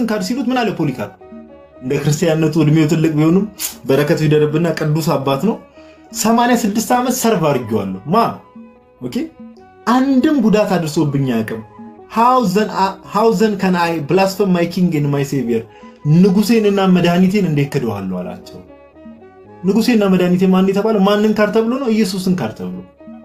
ኢየሱስን ካድ ሲሉት ምን አለ ፖሊካርፕ እንደ ክርስቲያንነቱ እድሜው ትልቅ ቢሆንም በረከቱ ይደረብና ቅዱስ አባት ነው 86 ዓመት ሰርቭ አድርጌዋለሁ ኦኬ አንድም ጉዳት አድርሶብኝ አያውቅም how then can I blaspheme my king and my savior ንጉሴንና መድኃኒቴን እንዴት ከደዋለሁ አላቸው ንጉሴና መድኃኒቴ ማን የተባለ ማንን ካድ ተብሎ ነው ኢየሱስን ካድ ተብሎ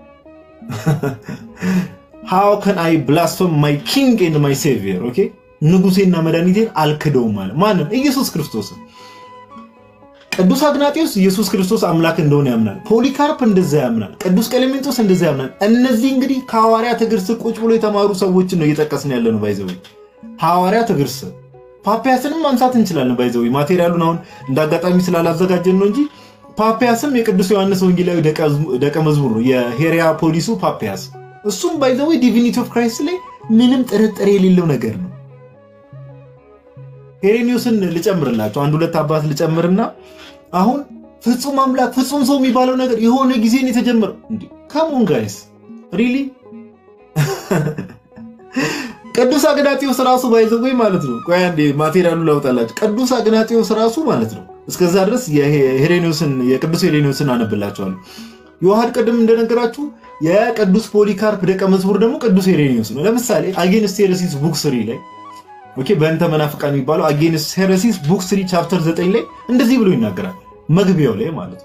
how can I blaspheme my king and my savior okay ንጉሴና መድኃኒቴን አልከደውም ማለት ማንን ኢየሱስ ክርስቶስ ቅዱስ አግናጢዮስ ኢየሱስ ክርስቶስ አምላክ እንደሆነ ያምናል ፖሊካርፕ እንደዛ ያምናል ቅዱስ ቀሌምንጦስ እንደዛ ያምናል እነዚህ እንግዲህ ከሐዋርያት እግር ስር ቁጭ ብሎ የተማሩ ሰዎች ነው እየጠቀስን ያለነው ባይዘው ሐዋርያት እግር ስር ፓፒያስንም ማንሳት እንችላለን ባይዘው ማቴሪያሉን አሁን እንዳጋጣሚ ስላላዘጋጀን ነው እንጂ ፓፒያስም የቅዱስ ዮሐንስ ወንጌላዊ ደቀ መዝሙር ነው የሄሪያ ፖሊሱ ፓፒያስ እሱም ባይዘው ዲቪኒቲ ኦፍ ክራይስት ላይ ምንም ጥርጥር የሌለው ነገር ነው ሄሬኒዮስን ልጨምርላችሁ አንድ ሁለት አባት ልጨምርና አሁን ፍጹም አምላክ ፍጹም ሰው የሚባለው ነገር የሆነ ጊዜ ነው የተጀመረው እንዴ come on guys really ቅዱስ አግናጢዮስ ራሱ ባይዘው ማለት ነው ቆይ አንዴ ማቴሪያሉን ላውጣላችሁ ቅዱስ አግናጢዮስ ራሱ ማለት ነው እስከዛ ድረስ የሄሬኒዮስን የቅዱስ ሄሬኒዮስን አነብላችኋለሁ ዮሐድ ቀደም እንደነገራችሁ የቅዱስ ፖሊካርፕ ደቀ መዝሙር ደግሞ ቅዱስ ሄሬኒዮስ ነው ለምሳሌ አጌንስት ሄሬሲስ ቡክ 3 ላይ ኦኬ በእንተ መናፍቃን የሚባለው አጌንስት ሄሬሲስ ቡክ 3 ቻፕተር 9 ላይ እንደዚህ ብሎ ይናገራል መግቢያው ላይ ማለት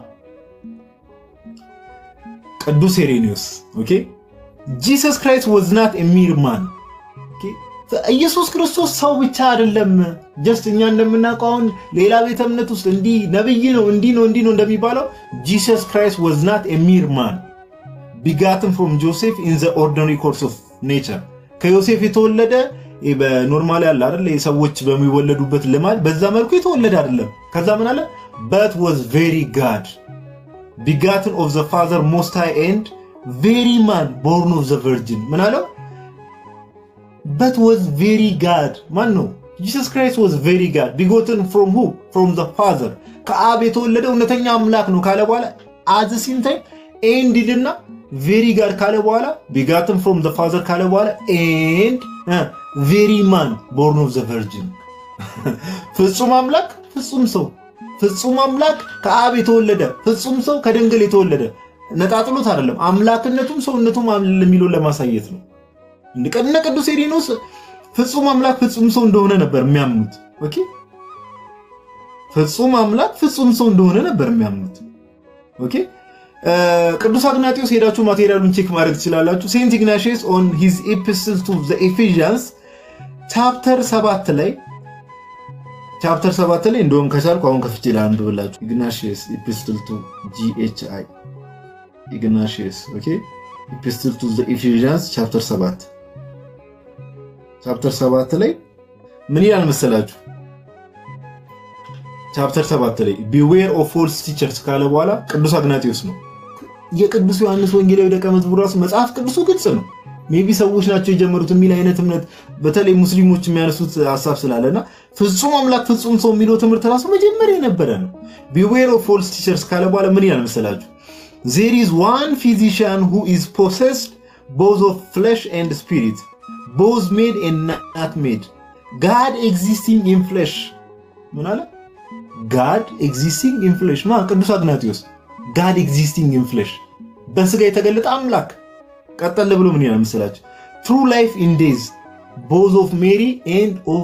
ቅዱስ ሄሬኒዮስ ኦኬ Jesus Christ was not a mere man okay ኢየሱስ ክርስቶስ ሰው ብቻ አይደለም just እኛ እንደምናውቀው ሌላ ቤተ እምነት ውስጥ እንዲ ነብይ ነው እንዲ ነው እንደሚባለው Jesus Christ was not a mere man begotten from Joseph in the ordinary course of nature ከዮሴፍ የተወለደ በኖርማል ያለ አይደል የሰዎች በሚወለዱበት ልማድ በዛ መልኩ የተወለደ አይደለም ከዛ ምን አለ but was very God begotten of the Father most high and very man born of the virgin ምን አለ but was very God ማን ነው Jesus Christ was very God begotten from who from the Father ከአብ የተወለደ እውነተኛ አምላክ ነው ካለ በኋላ at the same time and didna very God ካለ በኋላ begotten from the Father ካለ በኋላ and very man born of the virgin ፍጹም አምላክ ፍጹም ሰው ፍጹም አምላክ ከአብ የተወለደ ፍጹም ሰው ከድንግል የተወለደ ነጣጥሎት አይደለም አምላክነቱም ሰውነቱም ለሚለው ለማሳየት ነው እንደቀነ ቅዱስ ሄሬኒዮስ ፍጹም አምላክ ፍጹም ሰው እንደሆነ ነበር የሚያምኑት ኦኬ ፍጹም አምላክ ፍጹም ሰው እንደሆነ ነበር የሚያምኑት ኦኬ ቅዱስ አግናጢዮስ ሄዳችሁ ማቴሪያሉን ቼክ ማድረግ ትችላላችሁ ሴንት ኢግናቲየስ on his epistle to the Ephesians chapter 7 ላይ እንደውም ከቻልኩ አሁን ከፍቼ ላንብብላችሁ Ignatius epistle to GHI Ignatius okay epistle to the Ephesians chapter 7 ላይ ምን ይላል መሰላችሁ chapter 7 ላይ beware of false teachers ካለ በኋላ ቅዱስ አግናጢዮስ ነው የቅዱስ ዮሐንስ ወንጌላዊ ደቀ መዝሙር ራሱ መጽሐፍ ቅዱሱ ግልጽ ነው ሜቢ ሰዎች ናቸው የጀመሩት የሚል አይነት እምነት በተለይ ሙስሊሞች የሚያነሱት ሐሳብ ስላለና ፍጹም አምላክ ፍጹም ሰው የሚለው ትምህርት ራሱ መጀመሪያ የነበረ ነው beware of false teachers ካለ በኋላ ምን ይላል መሰላችሁ there is one physician who is possessed both of flesh and spirit both made and not made God existing in flesh ምን አለ God existing in flesh ቅዱስ አግናጢዮስ God existing in flesh በስጋ የተገለጠ አምላክ ቀጠለ ብሎ ምን ይላል መሰላችሁ true life in days both of Mary and of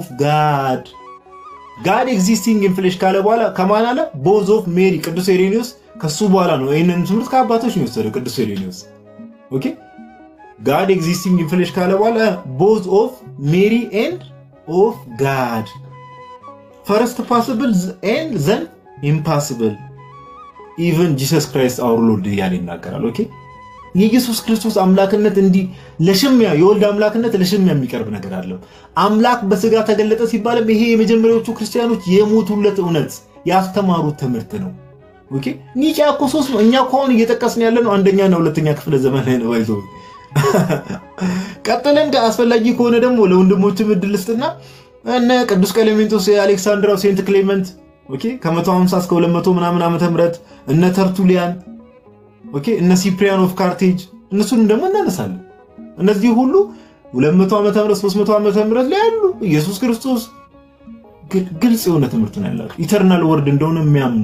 God existing in flesh ካለ በኋላ ከማን አለ both of Mary ቅዱስ ሄሬኒዮስ ከሱ በኋላ ነው ይሄንን ትምህርት ከአባቶች ነው የወሰደው ቅዱስ ሄሬኒዮስ ኦኬ God existing in flesh ካለ በኋላ both of Mary and of God first possible and then impossible even Jesus Christ our Lord ያለ ይናገራል ኦኬ የኢየሱስ ክርስቶስ አምላክነት እንዲ ለሽሚያ የወልድ አምላክነት ለሽሚያ የሚቀርብ ነገር አይደለም አምላክ በስጋ ተገለጠ ሲባል ይሄ የመጀመሪያዎቹ ክርስቲያኖች የሞቱለት እውነት ያስተማሩት ትምህርት ነው ኦኬ ኒቄ አኮሶስ ነው እኛ ኮን እየተቀስን ያለነው አንደኛና ሁለተኛ ክፍለ ዘመን ላይ ነው አይዞ ቀጥለን አስፈላጊ ከሆነ ደግሞ ለወንድሞች ምድልስትና እነ ቅዱስ ቀሌምንጦስ የአሌክሳንድራው ሴንት ክሌመንት ኦኬ ከ150 እስከ 200 ምናምን ዓመተ ምህረት እነ ተርቱሊያን ኦኬ እነ ሲፕሪያን ኦፍ ካርቴጅ እነሱን ደግሞ እናነሳለን እነዚህ ሁሉ 200 ዓመተ ምህረት 300 ዓመተ ምህረት ላይ ያሉ ኢየሱስ ክርስቶስ ግልጽ የሆነ ትምህርት ነው ያላቸው ኢተርናል ወርድ እንደሆነ የሚያምኑ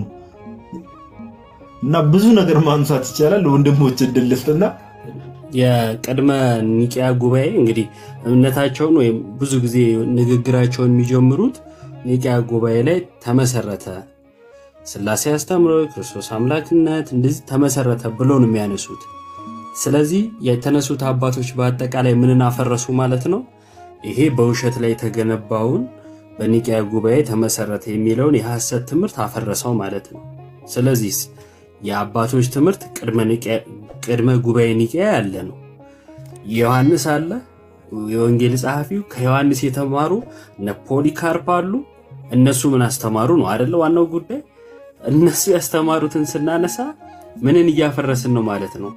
እና ብዙ ነገር ማንሳት ይቻላል ወንድሞች እድልስትና የቀድመ ኒቂያ ጉባኤ እንግዲህ እምነታቸውን ወይ ብዙ ጊዜ ንግግራቸውን የሚጀምሩት ኒቂያ ጉባኤ ላይ ተመሰረተ ስላሴ አስተምሮ ክርስቶስ አምላክነት እንደዚህ ተመሰረተ ብሎ ነው የሚያነሱት ስለዚህ የተነሱት አባቶች በአጠቃላይ ምንን አፈረሱ ማለት ነው ይሄ በውሸት ላይ ተገነባውን በኒቂያ ጉባኤ ተመሰረተ የሚለውን የሐሰት ትምህርት አፈረሰው ማለት ነው ስለዚህ የአባቶች ትምህርት ቅድመ ጉባኤ ኒቂያ ያለ ነው ዮሐንስ አለ የወንጌል ጸሐፊው ከዮሐንስ የተማሩ ፖሊካርፕ አሉ እነሱ ምን አስተማሩ ነው አይደል ዋናው ጉዳይ እነሱ ያስተማሩትን ስናነሳ ምንን እያፈረስን ነው ማለት ነው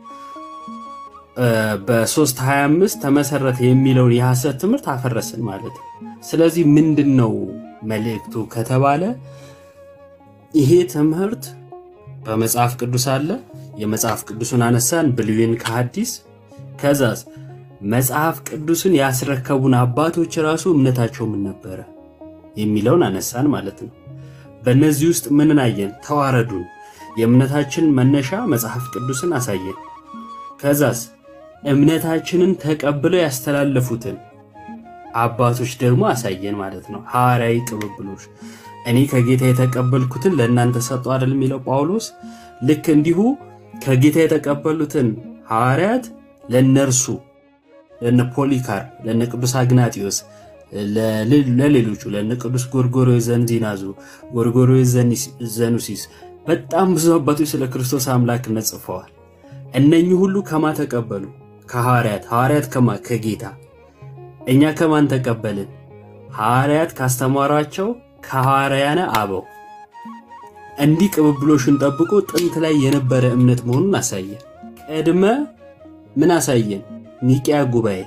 በ325 ተመሰረተ የሚለውን የሐሰት ትምህርት አፈረስን ማለት ነው ስለዚህ ምንድነው መልእክቱ ከተባለ ይሄ ትምህርት በመጽሐፍ ቅዱስ አለ የመጽሐፍ ቅዱስን አነሳን ብሉይን ከሐዲስ ከዛስ መጽሐፍ ቅዱስን ያስረከቡን አባቶች ራሱ እምነታቸው ምን ነበር የሚለውን አነሳን ማለት ነው በእነዚህ ውስጥ ምንን አየን ተዋረዱን የእምነታችን መነሻ መጽሐፍ ቅዱስን አሳየን ከዛስ እምነታችንን ተቀብለው ያስተላለፉትን አባቶች ደግሞ አሳየን ማለት ነው ሐዋርያዊ ቅብብሎች እኔ ከጌታ የተቀበልኩትን ለእናንተ ሰጠው አይደል የሚለው ጳውሎስ ልክ እንዲሁ ከጌታ የተቀበሉትን ሐዋርያት ለነርሱ ለነ ፖሊካርፕ ለነ ቅዱስ አግናጢዮስ ለሌሎቹ ለነ ቅዱስ ጎርጎርዮስ ዘንዚናዙ ጎርጎርዮስ ዘኑሲስ በጣም ብዙ አባቶች ስለ ክርስቶስ አምላክነት ጽፈዋል እነኚህ ሁሉ ከማ ተቀበሉ ከሐዋርያት ከማ ከጌታ እኛ ከማን ተቀበልን ሐዋርያት ካስተማሯቸው ከሐዋርያነ አበው እንዲህ ቅብብሎሽን ጠብቆ ጥንት ላይ የነበረ እምነት መሆኑን አሳየን ቀድመ ምን አሳየን ኒቂያ ጉባኤ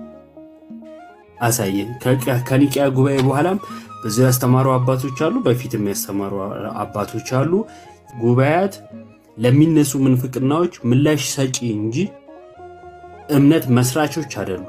አሳየን ከኒቂያ ጉባኤ በኋላም ብዙ ያስተማሩ አባቶች አሉ በፊትም ያስተማሩ አባቶች አሉ ጉባኤያት ለሚነሱ ምንፍቅናዎች ምላሽ ሰጪ እንጂ እምነት መስራቾች አይደሉ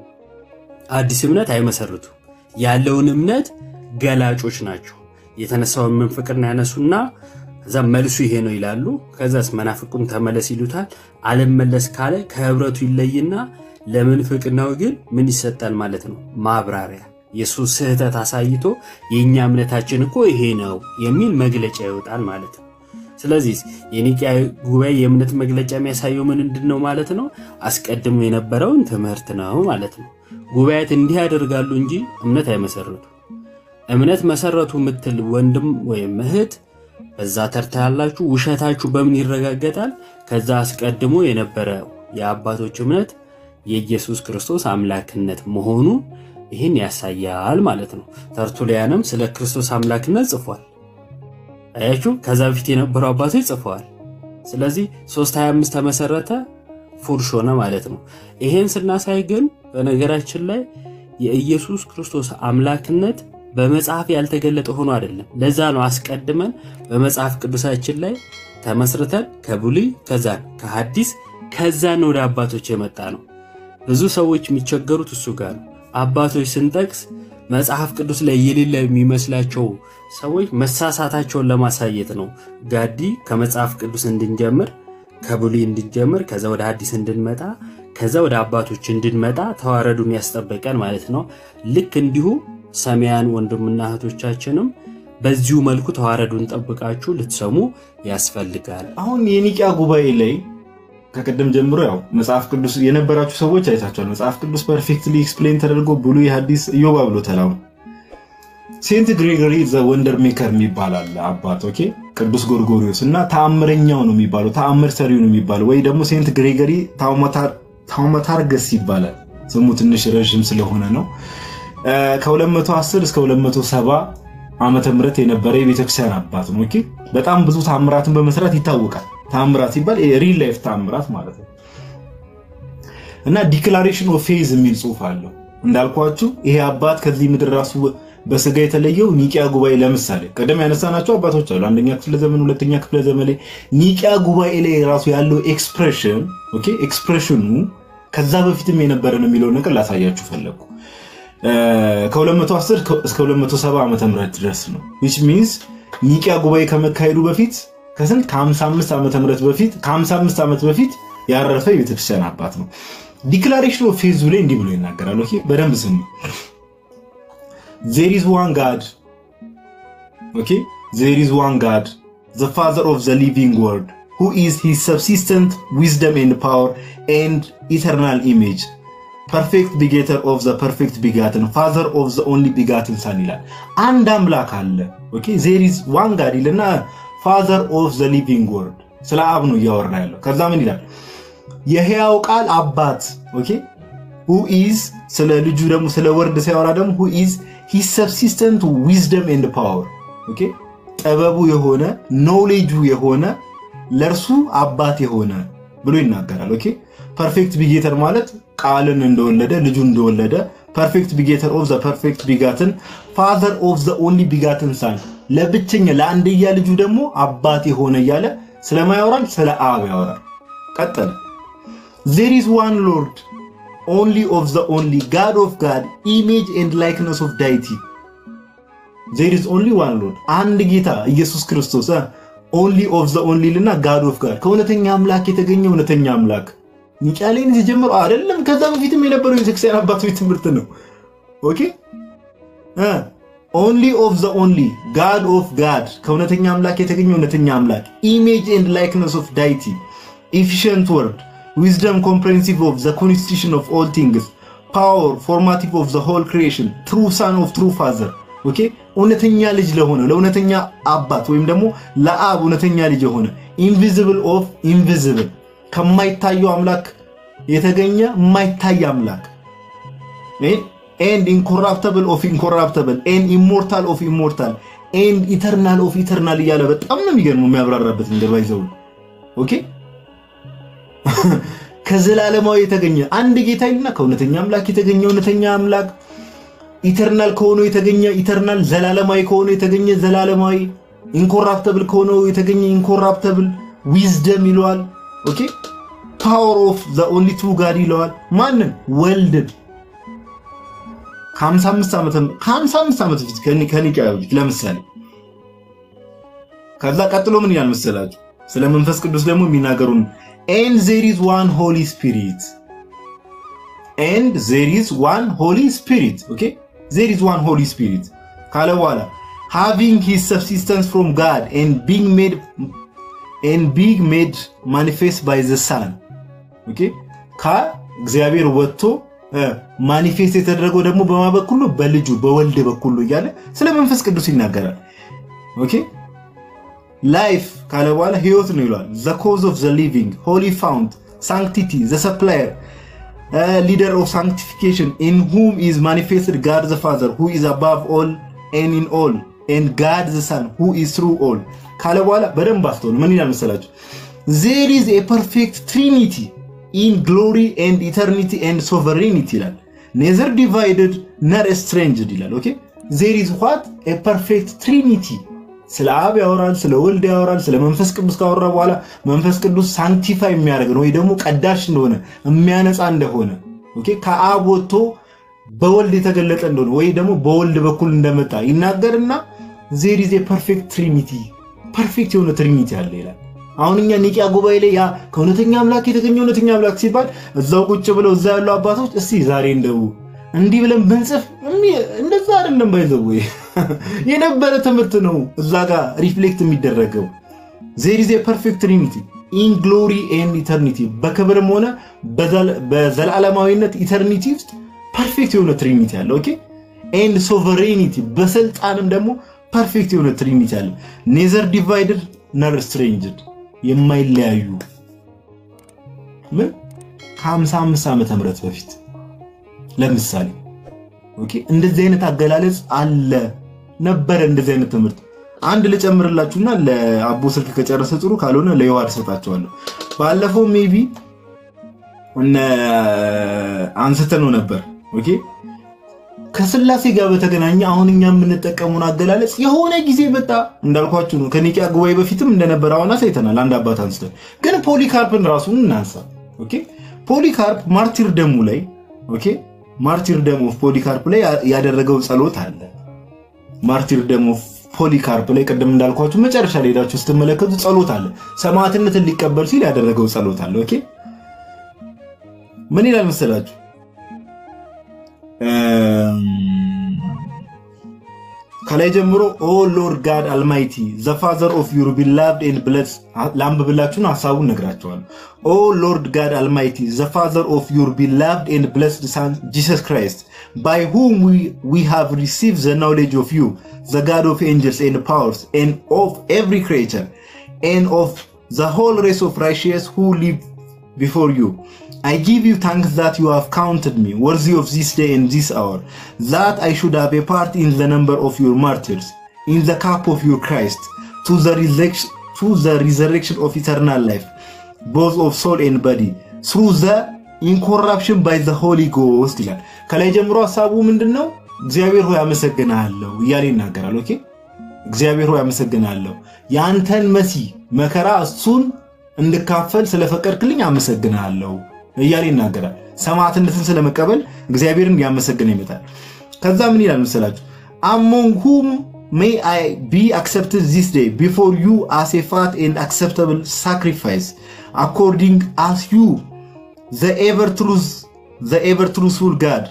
አዲስ እምነት አይመሰርቱ ያለውን እምነት ገላጮች ናቸው የተነሳውን ምንፍቅና ያነሱና ከዛ መልሱ ይሄ ነው ይላሉ ከዛስ መናፍቁን ተመለስ ይሉታል ዓለም መለስ ካለ ከህብረቱ ይለይና ለምንፍቅናው ግን ምን ይሰጣል ማለት ነው ማብራሪያ ኢየሱስ ስህተት አሳይቶ የኛ እምነታችን እኮ ይሄ ነው የሚል መግለጫ ይወጣል ማለት ነው ስለዚህ የኒቂያ ጉባኤ የእምነት መግለጫ የሚያሳየው ምንድነው ማለት ነው አስቀድሞ የነበረውን ትምህርት ነው ማለት ነው ጉባኤት እንዲህ ያደርጋሉ እንጂ እምነት አይመሰርቱ እምነት መሰረቱ ምትል ወንድም ወይ እህት በዛ ተርታ ያላችሁ ውሸታችሁ በምን ይረጋገጣል ከዛ አስቀድሞ የነበረ የአባቶች እምነት የኢየሱስ ክርስቶስ አምላክነት መሆኑ ይሄን ያሳያል ማለት ነው ተርቱሊያንም ስለ ክርስቶስ አምላክነት ጽፏል አያችሁ ከዛ በፊት የነበሩ አባቶች ጽፈዋል ስለዚህ 325 ተመሰረተ ፉርሾና ማለት ነው ይሄን ስናሳይ ግን በነገራችን ላይ የኢየሱስ ክርስቶስ አምላክነት በመጽሐፍ ያልተገለጠ ሆኖ አይደለም ለዛ ነው አስቀድመን በመጽሐፍ ቅዱሳችን ላይ ተመስርተን ከብሉይ ከዛን ከሐዲስ ከዛን ወደ አባቶች የመጣ ነው ብዙ ሰዎች የሚቸገሩት እሱ ጋር አባቶች ስንጠቅስ መጽሐፍ ቅዱስ ላይ የሌለ የሚመስላቸው ሰዎች መሳሳታቸውን ለማሳየት ነው ጋዲ ከመጽሐፍ ቅዱስ እንድንጀምር ከብሉይ እንድንጀምር ከዛ ወደ ሐዲስ እንድንመጣ ከዛ ወደ አባቶች እንድንመጣ ተዋረዱን ያስጠበቀን ማለት ነው ልክ እንዲሁ ሰማያን ወንድምና እህቶቻችንም በዚሁ መልኩ ተዋረዱን ጠብቃችሁ ልትሰሙ ያስፈልጋል አሁን የኒቂያ ጉባኤ ላይ ከቀደም ጀምሮ ያው መጽሐፍ ቅዱስ የነበራችሁ ሰዎች አይታችኋል መጽሐፍ ቅዱስ ፐርፌክትሊ ኤክስፕሌን ተደርጎ ብሉይ ሐዲስ ኢዮብ ብሎታል ሴንት ግሬጎሪ ዘ ወንደር ሜከር የሚባላል አባት ኦኬ ቅዱስ ጎርጎርዮስ እና ተአምረኛው ነው የሚባለው ተአምር ሰሪው ነው የሚባለው ወይ ደግሞ ሴንት ግሬጎሪ ታውማታርገስ ይባላል ስሙ ትንሽ ረጅም ስለሆነ ነው ከ210 እስከ 270 ዓመተ ምህረት የነበረ የቤተክርስቲያን አባት ነው ኦኬ በጣም ብዙ ተአምራትን በመስራት ይታወቃል ተአምራት ይባል ሪል ላይፍ ተአምራት ማለት ነው እና ዲክላሬሽን ኦፍ ፌዝ የሚል ጽሑፍ አለው እንዳልኳችሁ ይሄ አባት ከዚህ ምድር ራሱ በስጋ የተለየው ኒቂያ ጉባኤ ለምሳሌ ቀደም ያነሳናቸው አባቶች አሉ አንደኛ ክፍለ ዘመን ሁለተኛ ክፍለ ዘመን ላይ ኒቂያ ጉባኤ ላይ ራሱ ያለው ኤክስፕሬሽን ኦኬ ኤክስፕሬሽኑ ከዛ በፊትም የነበረ ነው የሚለው ነገር ላሳያችሁ ፈለኩ ከ210 እስከ 270 ዓመተ ምህረት ድረስ ነው which means ኒቂያ ጉባኤ ከመካሄዱ በፊት ከስንት ከ55 ዓመተ ምህረት በፊት ከ55 ዓመት በፊት ያረፈ የቤተክርስቲያን አባት ነው ዲክላሬሽን ኦፍ ፌዝ ላይ እንዲህ ብሎ ይናገራል ኦኬ በደንብ ስሙ there is one god okay there is one god the father of the living word who is his subsistent wisdom and power and eternal image perfect begetter of the perfect begotten father of the only begotten son ይላል አንድ አምላክ አለ okay there is one god ይልና father of the living word ስለ አብ ነው ያወራ ያለው ከዛ ምን ይላል የሕያው ቃል አባት okay who is ስለ ልጁ ደግሞ ስለ ወርድ ሲያወራ ደግሞ who is his subsistent wisdom and power okay ጥበቡ የሆነ knowledge የሆነ ለርሱ አባት የሆነ ብሎ ይናገራል okay perfect begetter ማለት ቃልን እንደወለደ ልጁ እንደወለደ perfect begetter of the perfect begotten father of the only begotten son ለብቸኛ ለአንድያ ልጁ ደግሞ አባት የሆነ ያለ ስለማያወራል ስለ አብ ያወራል ቀጠለ there is one lord only of the only god of god image and likeness of deity there is only one lord አንድ ጌታ ኢየሱስ ክርስቶስ only of the only ልና god of god ከእውነተኛ አምላክ የተገኘ እውነተኛ አምላክ ኒቃሌን ሲጀምሩ አይደለም ከዛ በፊትም የነበረው የክርስቲያን አባቶች ትምህርት ነው ኦኬ only of the only god of god ከእውነተኛ አምላክ የተገኘ እውነተኛ አምላክ image and likeness of deity efficient word wisdom comprehensive of the constitution of all things power formative of the whole creation true son of true father okay እውነተኛ ልጅ ለሆነ ለእውነተኛ አባት ወይም ደግሞ ለአብ እውነተኛ ልጅ የሆነ invisible of invisible ከማይታየው አምላክ የተገኘ የማይታይ አምላክ and incorruptible of incorruptible and immortal of immortal and eternal of eternal ይያለ በጣም ነው የሚገርመው የሚያብራራበት ነገር ባይዘው ኦኬ ከዘላለማዊ የተገኘ አንድ ጌታ ይልና ከእውነተኛ አምላክ የተገኘ እውነተኛ አምላክ ኢተርናል ከሆነ የተገኘ ኢተርናል ዘላለማዊ ከሆነ የተገኘ ዘላለማዊ incorruptible ከሆነ የተገኘ incorruptible wisdom ይሏል ኦኬ power of the only true god ይሏል ማንን ወልድ 55 ዓመት ፊት ከኒቂያ በፊት ለምሳሌ ከዛ ቀጥሎ ምን ይላል መሰላችሁ ስለ መንፈስ ቅዱስ ደግሞ የሚናገሩን and there is one holy spirit and there is one holy spirit okay there is one holy spirit ካለ በኋላ having his subsistence from god and being made manifest by the son okay ከእግዚአብሔር ወጥቶ ማኒፌስት የተደረገው ደግሞ በማበኩሉ በልጁ በወልድ በኩሉ ይያለ ስለ መንፈስ ቅዱስ ይናገራል ኦኬ life ካለ በኋላ ህይወት ነው ይላል the cause of the living holy fount sanctity the supplier leader of sanctification in whom is manifested God the Father who is above all and in all and God the Son who is through all ካለ በኋላ በደንብ አስተውሉ ምን ይላል መሰላችሁ there is a perfect trinity in glory and eternity and sovereignty ይላል neither divided nor estranged ይላል okay there is what a perfect trinity ስለ አብ ያወራል ስለ ወልድ ያወራል ስለ መንፈስ ቅዱስ ካወራ በኋላ መንፈስ ቅዱስ ሳንክቲፋይ የሚያደርግ ነው ወይ ደግሞ ቀዳሽ እንደሆነ የሚያነጻ እንደሆነ ኦኬ ከአብ ወጥቶ በወልድ የተገለጠ እንደሆነ ወይ ደግሞ በወልድ በኩል እንደመጣ ይናገርና there is a perfect trinity perfect የሆነ ትሪኒቲ አለ ይላል አሁንኛ ኒቂያ ጉባኤ ላይ ያ ከእውነተኛ አምላክ የተገኘ እውነተኛ አምላክ ሲባል እዛው ቁጭ ብለው እዛ ያለው አባቶች እስቲ ዛሬ እንደው እንዲህ ብለን ብንጽፍ እንደዛ አይደለም ባይዘው የነበረ ትምህርት ነው እዛ ጋር ሪፍሌክት የሚደረገው there is a perfect trinity in glory and eternity በክብርም ሆነ በዘላለማዊነት ኢተርኒቲ ውስጥ ፐርፌክት የሆነ ትሪኒቲ አለ ኦኬ and sovereignty በስልጣንም ደግሞ ፐርፌክት የሆነ ትሪኒቲ አለ neither divided nor estranged የማይለያዩ ምን 55 ዓመተ ምህረት በፊት ለምሳሌ ኦኬ እንደዚህ አይነት አገላለጽ አለ ነበር እንደዚህ አይነት ትምህርት አንድ ልጨምርላችሁና ለአቦ ስልክ ከጨረሰ ጥሩ ካልሆነ ለዮሐድ ሰጣቸዋለሁ ባለፈው ሜቢ እና አንስተነው ነበር ኦኬ ከስላሴ ጋር በተገናኘ አሁንኛ የምንጠቀመው አገላለጽ የሆነ ጊዜ መጣ እንዳልኳችሁ ነው ከኒቂያ ጉባኤ በፊትም እንደነበር አሁን አሳይተናል አንድ አባት አንስተን ግን ፖሊካርፕን ራሱን እናንሳ ኦኬ ፖሊካርፕ ማርቲር ደሙ ላይ ኦኬ ማርቲርደም ኦፍ ፖሊካርፕ ላይ ያደረገው ጸሎት አለ። ማርቲርደም ኦፍ ፖሊካርፕ ላይ ቀደም እንዳልኳችሁ መጨረሻ ላይ ሄዳችሁ ስትመለከቱ ጸሎት አለ። ሰማዕትነትን ሊቀበል ሲል ያደረገው ጸሎት አለ። ኦኬ ምን ይላል መሰላችሁ? ከላይ ጀምሮ ኦ ሎርድ ጋድ አልማይቲ ዘ ፋዘር ኦፍ ዩር ቢላቭድ ኤንድ ብለስድ ላምብብላችሁን ሐሳቡን ነግራችኋለሁ። ኦ ሎርድ ጋድ አልማይቲ ዘ ፋዘር ኦፍ ዩር ቢላቭድ ኤንድ ብለስድ ሰን ጂሰስ ክራይስት by whom we have received the knowledge of you, the God of angels and powers, and of every creature, and of the whole race of righteous who live before you. I give you thanks that you have counted me worthy of this day and this hour, that I should have a part in the number of your martyrs, in the cup of your Christ, to the resurrection of eternal life, both of soul and body, through the incorruption by the Holy Ghost ይላል። ከላይ ጀምሮ ሐሳቡ ምንድነው? እግዚአብሔር ሆይ አመሰግናለሁ እያለ ይናገራል። ኦኬ እግዚአብሔር ሆይ አመሰግናለሁ ያንተን መሲህ መከራ እሱን እንድካፈል ስለፈቀድክልኝ አመሰግናለሁ እያለ ይናገራል። ሰማዕትነትን ስለመቀበል እግዚአብሔርን ያመሰግነ ይመጣል። ከዛ ምን ይላል መሰላችሁ? among whom may I be accepted this day before you as a fat and acceptable sacrifice, according as you the ever truthful God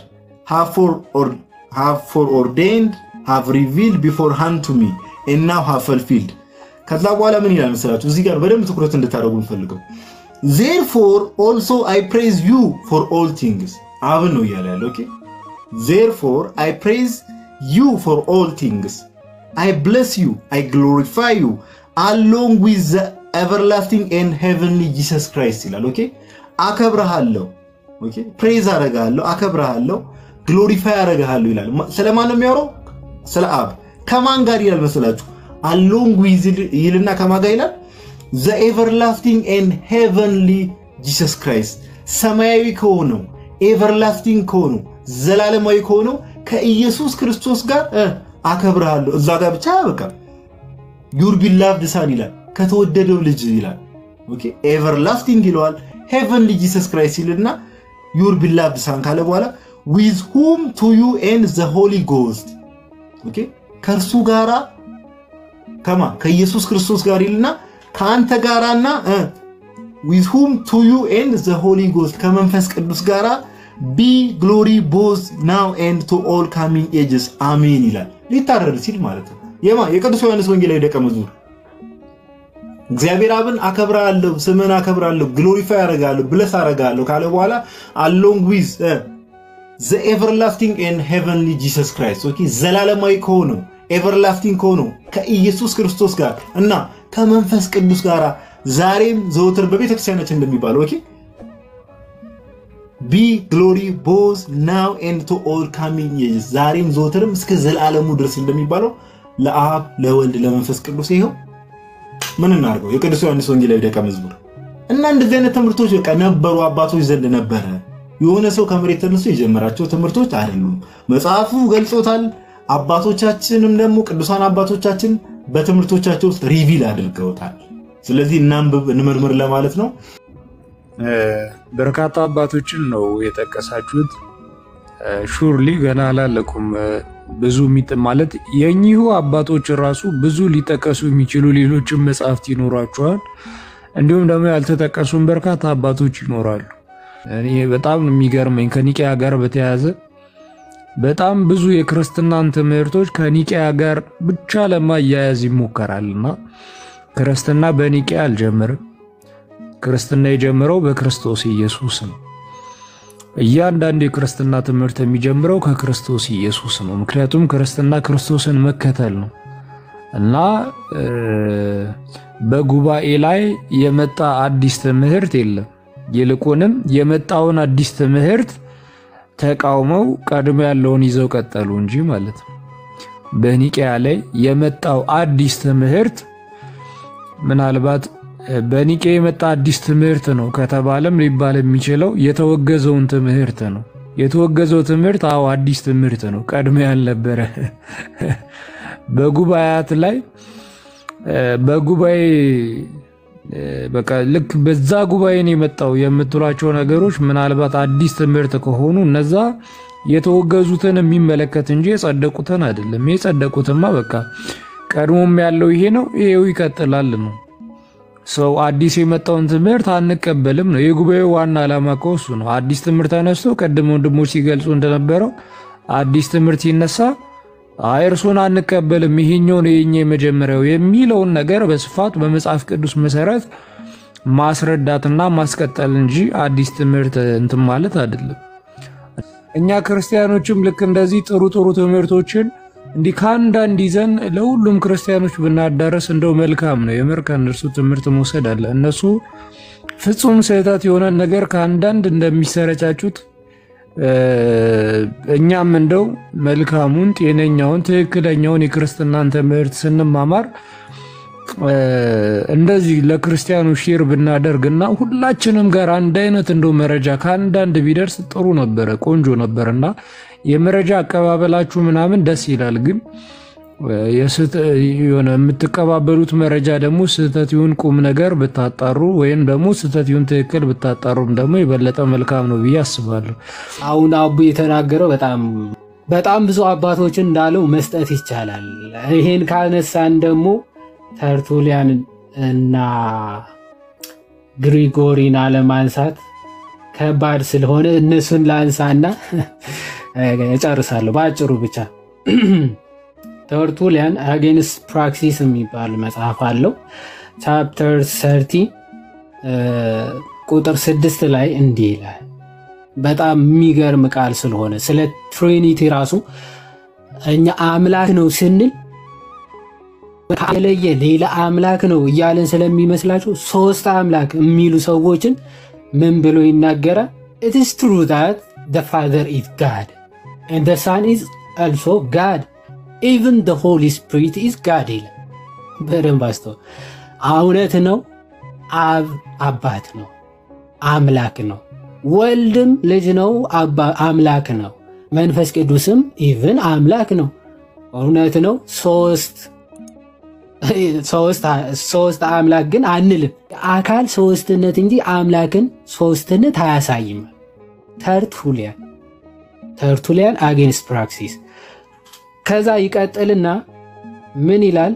have foreordained, have revealed beforehand to me, and now have fulfilled. ከዛ በኋላ ምን ይላል መሰላችሁ? እዚህ ጋር በደንብ ትኩረት እንድታደርጉ እንፈልገው። Therefore also I praise you for all things. አብን ነው ያለ ያለው። ኦኬ Therefore I praise you for all things. I bless you, I glorify you along with the everlasting and heavenly Jesus Christ ይላል። ኦኬ አከብረሃለሁ። ኦኬ ፕሬዝ አረጋለሁ፣ አከብረሃለሁ፣ ግሎሪፋይ አረጋለሁ ይላል። ስለማን ነው የሚያወራው? ስለ አብ። ከማን ጋር ይላል መሰላችሁ? along with ይልና ከማን ጋር ይላል? the everlasting and heavenly Jesus Christ ሰማያዊ ከሆነው everlasting ከሆነው ዘላለማዊ ከሆነው ከኢየሱስ ክርስቶስ ጋር አከብረሃለሁ። እዛ ጋር ብቻ በቃ your beloved son ይላል፣ ከተወደደው ልጅ ይላል። ኦኬ everlasting ይለዋል፣ heavenly Jesus Christ ይልና your beloved son ካለ በኋላ with whom to you and the Holy Ghost ኦኬ ከርሱ ጋራ ከማ ከኢየሱስ ክርስቶስ ጋር ይልና ካንተ ጋራና with whom to you and the Holy Ghost ከመንፈስ ቅዱስ ጋራ be glory both now and to all coming ages አሜን ይላል። ሊታረድ ሲል ማለት ነው። የቅዱስ ዮሐንስ ወንጌላዊ ደቀ መዝሙር እግዚአብሔር አብን አከብራለሁ፣ ስምን አከብራለሁ፣ ግሎሪፋይ አረጋለሁ፣ ብለስ አረጋለሁ ካለ በኋላ along with the everlasting and heavenly Jesus Christ ኦኬ ዘላለማዊ ከሆነው everlasting ከሆነው ከኢየሱስ ክርስቶስ ጋር እና ከመንፈስ ቅዱስ ጋር ዛሬም ዘወትር በቤተክርስቲያናችን እንደሚባለው ኦኬ be glory both now and to all coming ages ዛሬም ዘወትርም እስከ ዘላለሙ ድረስ እንደሚባለው ለአብ ለወልድ ለመንፈስ ቅዱስ ይሄው ምን እናርገው? የቅዱስ ዮሐንስ ወንጌላዊ ደቀ መዝሙር እና እንደዚህ አይነት ትምህርቶች በቃ ነበሩ፣ አባቶች ዘንድ ነበረ። የሆነ ሰው ከመሬት ተነስቶ የጀመራቸው ትምህርቶች አይደሉም። መጽሐፉ ገልጾታል። አባቶቻችንም ደግሞ ቅዱሳን አባቶቻችን በትምህርቶቻቸው ውስጥ ሪቪል አድርገውታል። ስለዚህ እናንብብ እንመርምር ለማለት ነው። በርካታ አባቶችን ነው የጠቀሳችሁት። ሹርሊ ገና አላለኩም። ብዙ ማለት የኚሁ አባቶች ራሱ ብዙ ሊጠቀሱ የሚችሉ ሌሎችም መጽሐፍት ይኖራቸዋል። እንዲሁም ደግሞ ያልተጠቀሱም በርካታ አባቶች ይኖራሉ። እኔ በጣም የሚገርመኝ ከኒቂያ ጋር በተያያዘ በጣም ብዙ የክርስትናን ትምህርቶች ከኒቂያ ጋር ብቻ ለማያያዝ ይሞከራልና ክርስትና በኒቂያ አልጀመረም። ክርስትና የጀመረው በክርስቶስ ኢየሱስ ነው። እያንዳንዱ የክርስትና ትምህርት የሚጀምረው ከክርስቶስ ኢየሱስ ነው። ምክንያቱም ክርስትና ክርስቶስን መከተል ነው እና በጉባኤ ላይ የመጣ አዲስ ትምህርት የለም። ይልቁንም የመጣውን አዲስ ትምህርት ተቃውመው ቀድሞ ያለውን ይዘው ቀጠሉ እንጂ ማለት ነው። በኒቂያ ላይ የመጣው አዲስ ትምህርት ምናልባት በኒቂያ የመጣ አዲስ ትምህርት ነው ከተባለም ሊባል የሚችለው የተወገዘውን ትምህርት ነው። የተወገዘው ትምህርት አዲስ ትምህርት ነው፣ ቀድሞ ያልነበረ። በጉባኤያት ላይ በጉባኤ በቃ ልክ በዛ ጉባኤ ነው የመጣው የምትሏቸው ነገሮች ምናልባት አዲስ ትምህርት ከሆኑ እነዛ የተወገዙትን የሚመለከት እንጂ የጸደቁትን አይደለም። የጸደቁትማ በቃ ቀድሞም ያለው ይሄ ነው፣ ይሄው ይቀጥላል ነው። ሰው አዲስ የመጣውን ትምህርት አንቀበልም ነው። የጉባኤው ዋና ዓላማ እሱ ነው። አዲስ ትምህርት ተነስቶ ቀድሞ ወንድሞች ሲገልጹ እንደነበረው አዲስ ትምህርት ይነሳ፣ እርሱን አንቀበልም፣ ይሄኛው ነው የኛ የመጀመሪያው የሚለውን ነገር በስፋት በመጽሐፍ ቅዱስ መሰረት ማስረዳትና ማስቀጠል እንጂ አዲስ ትምህርት እንትን ማለት አይደለም። እኛ ክርስቲያኖችም ልክ እንደዚህ ጥሩ ጥሩ ትምህርቶችን እንዲህ ከአንዳንድ ይዘን ለሁሉም ክርስቲያኖች ብናዳረስ እንደው መልካም ነው። የምር ከእነርሱ ትምህርት መውሰድ አለ። እነሱ ፍጹም ስህተት የሆነ ነገር ከአንዳንድ እንደሚሰረጫጩት እኛም እንደው መልካሙን፣ ጤነኛውን፣ ትክክለኛውን የክርስትናን ትምህርት ስንማማር እንደዚህ ለክርስቲያኖች ሼር ብናደርግና ሁላችንም ጋር አንድ አይነት እንደው መረጃ ከአንዳንድ ቢደርስ ጥሩ ነበረ፣ ቆንጆ ነበርና የመረጃ አቀባበላችሁ ምናምን ደስ ይላል። ግን የሆነ የምትቀባበሉት መረጃ ደግሞ ስህተት ይሁን ቁም ነገር ብታጣሩ ወይም ደግሞ ስህተት ይሁን ትክክል ብታጣሩም ደግሞ የበለጠ መልካም ነው ብዬ አስባለሁ። አሁን አቡ የተናገረው በጣም ብዙ አባቶችን እንዳለው መስጠት ይቻላል። ይሄን ካነሳን ደግሞ ተርቱሊያን እና ግሪጎሪን አለማንሳት ከባድ ስለሆነ እነሱን ላንሳና እጨርሳለሁ በአጭሩ ብቻ። ተርቱሊያን አጌንስት ፕራክሲስ የሚባል መጽሐፍ አለው። ቻፕተር 30 ቁጥር 6 ላይ እንዲህ ይላል። በጣም የሚገርም ቃል ስለሆነ ስለ ትሪኒቲ ራሱ እኛ አምላክ ነው ስንል ካለየ ሌላ አምላክ ነው እያለን ስለሚመስላቸው ሶስት አምላክ የሚሉ ሰዎችን ምን ብሎ ይናገራል? It is true that the Father is God and the Son is also God, even the Holy Spirit is God ይላል። በደንብ አስተውል። እውነት ነው፣ አብ አባት ነው፣ አምላክ ነው። ወልድም ልጅ ነው፣ አምላክ ነው። መንፈስ ቅዱስም ኢቭን አምላክ ነው። እውነት ነው። ሶስት አምላክ ግን አንልም። አካል ሶስትነት እንጂ አምላክን ሶስትነት አያሳይም። ተርቱሊያን አጌንስት ፕራክሲስ። ከዛ ይቀጥልና ምን ይላል?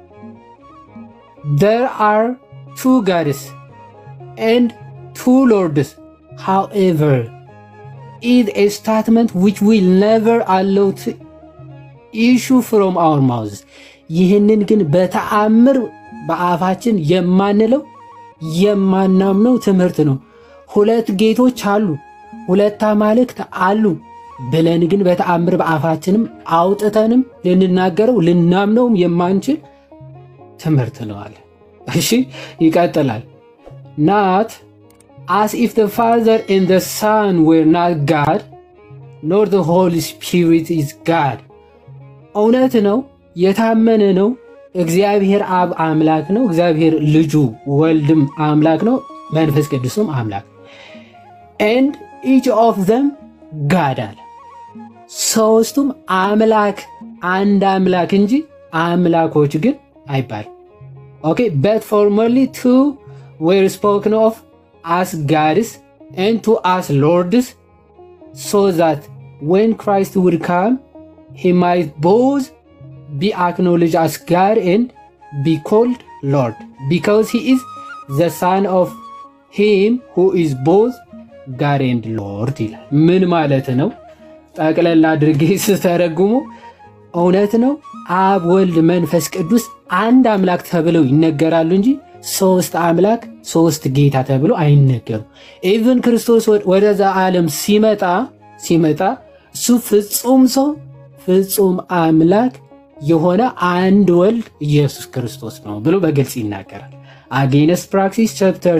There are two gods and two lords, however is a statement which will never allow to issue from our mouths. ይህንን ግን በተአምር በአፋችን የማንለው የማናምነው ትምህርት ነው። ሁለት ጌቶች አሉ፣ ሁለት አማልክት አሉ ብለን ግን በተአምር በአፋችንም አውጥተንም ልንናገረው ልናምነውም የማንችል ትምህርት ነው አለ። እሺ ይቀጥላል። Not as if the Father and the Son were not God, nor the Holy Spirit is God. እውነት ነው፣ የታመነ ነው። እግዚአብሔር አብ አምላክ ነው፣ እግዚአብሔር ልጁ ወልድም አምላክ ነው፣ መንፈስ ቅዱስም አምላክ። and each of them God አለ። ሶስቱም አምላክ አንድ አምላክ እንጂ አምላኮች ግን አይባል። okay, but formerly two were spoken of as gods and two as lords, so that when Christ would come he might both be acknowledged as God and be called Lord, because he is the son of him who is both God and Lord ይላል። ምን ማለት ነው? ጠቅለል አድርጌ ስተረጉሙ እውነት ነው፣ አብ ወልድ መንፈስ ቅዱስ አንድ አምላክ ተብለው ይነገራሉ እንጂ ሶስት አምላክ ሶስት ጌታ ተብሎ አይነገሩም። ኢቭን ክርስቶስ ወደዛ ዓለም ሲመጣ እሱ ፍጹም ሰው ፍጹም አምላክ የሆነ አንድ ወልድ ኢየሱስ ክርስቶስ ነው ብሎ በግልጽ ይናገራል። አጌንስት ፕራክሲስ ቻፕተር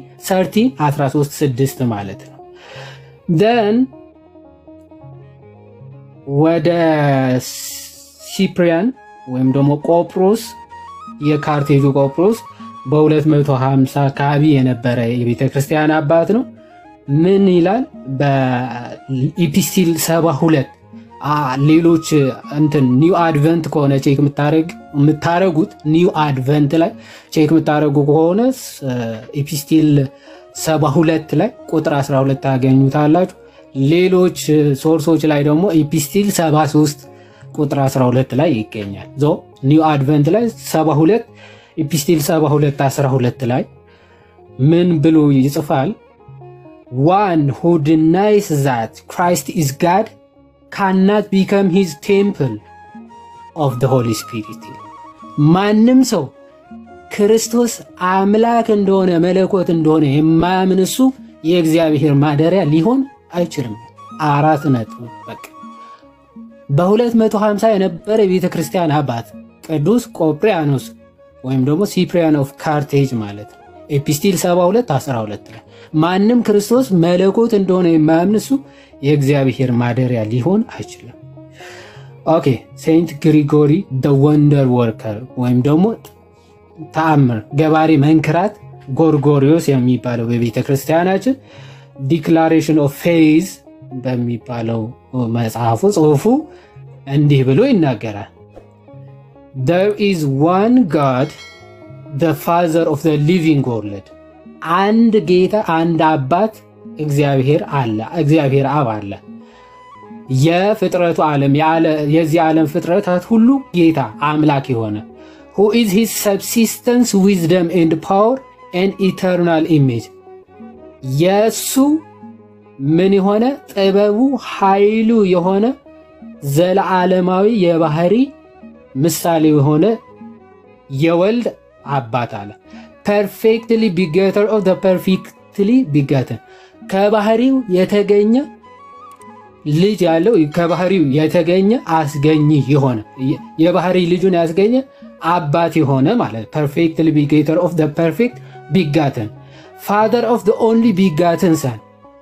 13:6 ማለት ነው። then ወደ ሲፕሪያን ወይም ደግሞ ቆጵሮስ የካርቴጁ ቆጵሮስ በ250 አካባቢ የነበረ የቤተ ክርስቲያን አባት ነው። ምን ይላል? በኢፒስቲል 72 ሌሎች እንትን ኒው አድቨንት ከሆነ ቼክ የምታረጉት ኒው አድቨንት ላይ ቼክ የምታረጉ ከሆነ ኢፒስቲል 72 ላይ ቁጥር 12 ታገኙታላችሁ። ሌሎች ሶርሶች ላይ ደግሞ ኤፒስቲል 73 ቁጥር 12 ላይ ይገኛል። ኒው አድቨንት ላይ 72 ኤፒስቲል 72 12 ላይ ምን ብሎ ይጽፋል? one who denies that Christ is God cannot become his temple of the Holy Spirit. ማንም ሰው ክርስቶስ አምላክ እንደሆነ መለኮት እንደሆነ የማያምን እሱ የእግዚአብሔር ማደሪያ ሊሆን አይችልም። 4 ነጥብ በቃ። በ250 የነበረ የቤተ ክርስቲያን አባት ቅዱስ ቆጵሪያኖስ ወይም ደግሞ ሲፕሪያን ኦፍ ካርቴጅ ማለት ኤፒስቲል 72 12 ላይ ማንም ክርስቶስ መለኮት እንደሆነ የማያምን እሱ የእግዚአብሔር ማደሪያ ሊሆን አይችልም። ኦኬ ሴንት ግሪጎሪ the wonder worker ወይም ደግሞ ተአምር ገባሪ መንክራት ጎርጎሪዮስ የሚባለው በቤተ ክርስቲያናችን ዲክላሬሽን ኦፍ ፌዝ በሚባለው መጽሐፉ ጽሑፉ እንዲህ ብሎ ይናገራል። There is one God, the Father of the living world. አንድ ጌታ አንድ አባት እግዚአብሔር አለ፣ እግዚአብሔር አብ አለ። የፍጥረቱ ዓለም የዚህ ዓለም ፍጥረታት ሁሉ ጌታ አምላክ የሆነ who is his subsistence, wisdom and power and eternal image. የሱ ምን የሆነ ጥበቡ ኃይሉ የሆነ ዘለዓለማዊ የባህሪ ምሳሌ የሆነ የወልድ አባት አለ። perfectly begetter of the perfectly begotten ከባህሪው የተገኘ ልጅ ያለው ከባህሪው የተገኘ አስገኝ የሆነ የባህሪ ልጁን ያስገኘ አባት የሆነ ማለት perfectly begetter of the perfect begotten father of the only begotten son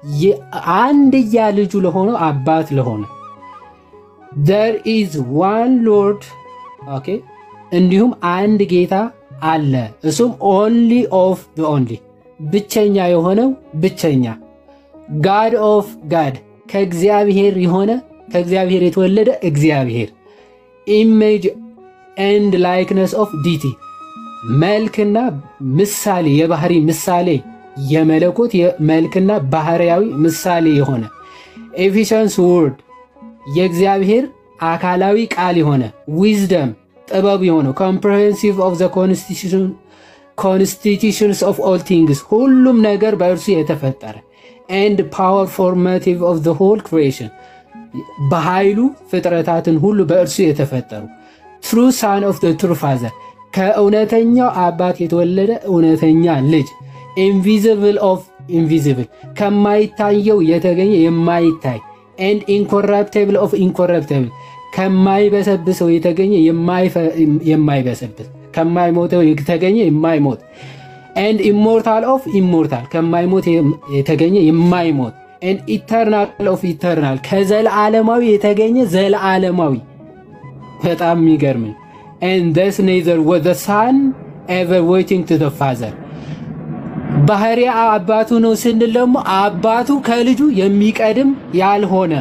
አንድያ ልጁ ለሆነው አባት ለሆነ there is one lord okay እንዲሁም አንድ ጌታ አለ እሱም only of the only ብቸኛ የሆነው ብቸኛ God of God ከእግዚአብሔር የሆነ ከእግዚአብሔር የተወለደ እግዚአብሔር image and likeness of deity መልክና ምሳሌ የባህሪ ምሳሌ የመለኮት የመልክና ባህሪያዊ ምሳሌ የሆነ efficient word የእግዚአብሔር አካላዊ ቃል የሆነ wisdom ጥበብ የሆነው comprehensive of the constitutions of all things ሁሉም ነገር በእርሱ የተፈጠረ and power formative of the whole creation በኃይሉ ፍጥረታትን ሁሉ በእርሱ የተፈጠሩ true son of the true father ከእውነተኛው አባት የተወለደ እውነተኛ ልጅ invisible of invisible ከማይታየው የተገኘ የማይታይ and incorruptible of incorruptible ከማይበሰብሰው የተገኘ የማይበሰብስ ከማይሞተው የተገኘ የማይሞት and immortal of immortal ከማይሞት የተገኘ የማይሞት and eternal of eternal ከዘላለማዊ የተገኘ ዘላለማዊ በጣም የሚገርም and thus neither was the son ever waiting to the father ባህሪ አባቱ ነው ስንል ደግሞ አባቱ ከልጁ የሚቀድም ያልሆነ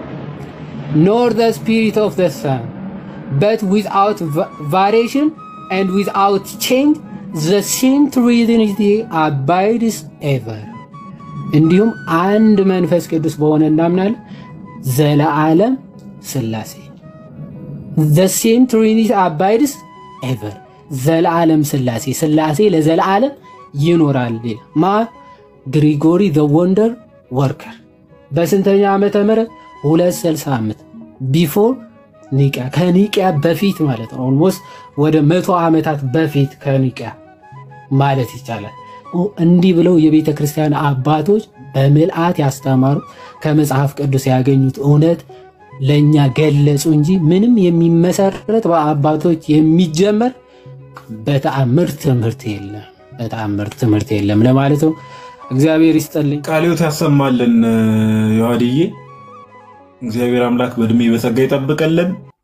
nor the spirit of the son but without variation and without change the same Trinity abides ever እንዲሁም አንድ መንፈስ ቅዱስ በሆነ እናምናለን ዘለዓለም ሥላሴ the same Trinity abides ever ዘለዓለም ሥላሴ ለዘላለም ይኖራል። ማ ግሪጎሪ the wonder worker በስንተኛ ዓመተ ምህረት 265 ቢፎር ኒቂያ ከኒቂያ በፊት ማለት ነው። ኦልሞስት ወደ 100 ዓመታት በፊት ከኒቂያ ማለት ይቻላል። እንዲህ ብለው የቤተ ክርስቲያን አባቶች በምልአት ያስተማሩ ከመጽሐፍ ቅዱስ ያገኙት እውነት ለኛ ገለጹ እንጂ ምንም የሚመሰረት በአባቶች የሚጀመር በተአምር ትምህርት የለም ለማለት ነው። እግዚአብሔር ይስጥልኝ። ቃልዮት ያሰማልን። ዮሐድዬ እግዚአብሔር አምላክ በእድሜ በጸጋ ይጠብቀልን።